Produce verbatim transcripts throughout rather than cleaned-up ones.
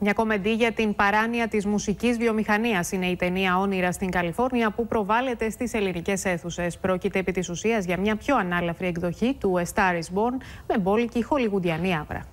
Μια κομμεντή για την παράνοια της μουσικής βιομηχανίας είναι η ταινία «Όνειρα, στην Καλιφόρνια» που προβάλλεται στις ελληνικές αίθουσες. Πρόκειται επί της ουσίας για μια πιο ανάλαφρη εκδοχή του A Star is Born με μπόλικη χολιγουντιανή άβρα.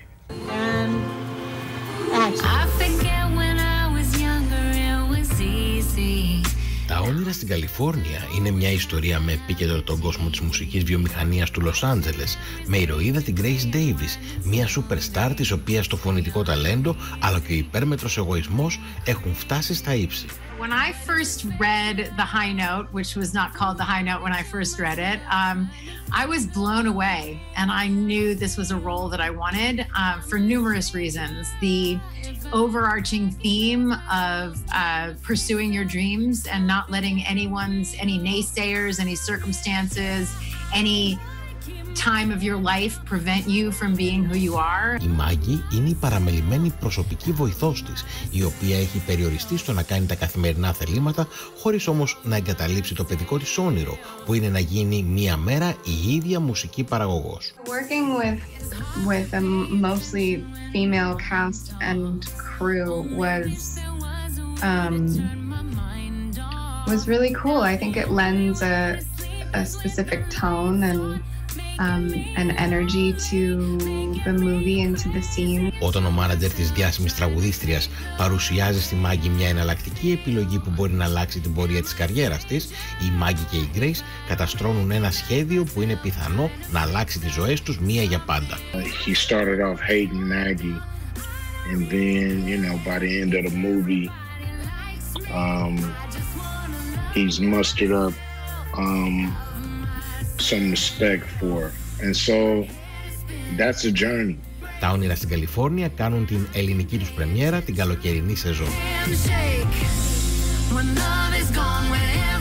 Τα όνειρα στην Καλιφόρνια είναι μια ιστορία με επίκεντρο τον κόσμο της μουσικής βιομηχανίας του Λος Άντζελες, με ηρωίδα την Grace Davis, μια σούπερ στάρ της οποίας το φωνητικό ταλέντο αλλά και ο υπέρμετρος εγωισμός έχουν φτάσει στα ύψη. When I first read The High Note, which was not called The High Note when I first read it, um, I was blown away, and I knew this was a role that I wanted uh, for numerous reasons. The overarching theme of uh, pursuing your dreams and not letting anyone's, any naysayers, any circumstances, any time of your life prevent you from being who you are. Η Μάγκη είναι η παραμελημένη προσωπική βοηθός της, η οποία έχει περιοριστεί στο να κάνει τα καθημερινά θελήματα, χωρίς όμως να εγκαταλείψει το παιδικό της όνειρο, που είναι να γίνει μία μέρα η ίδια μουσική παραγωγός. Working with with a mostly female cast and crew was um, was really cool. I think it lends a a specific tone and Um, an energy to the movie and to the scene. Όταν ο μάνατζερ της διάσημης τραγουδίστριας παρουσιάζει στη Μάγκη μια εναλλακτική επιλογή που μπορεί να αλλάξει την πορεία της καριέρας της, η Μάγκη και η Grace καταστρώνουν ένα σχέδιο που είναι πιθανό να αλλάξει τις ζωές τους μία για πάντα. He started off hating Maggie, and then, you know, by the end of the movie, um, he's mustered up um, some respect for, and so that's a journey. Τα όνειρα στην Καλιφόρνια κάνουν την ελληνική τους πρεμιέρα την καλοκαιρινή σεζόν.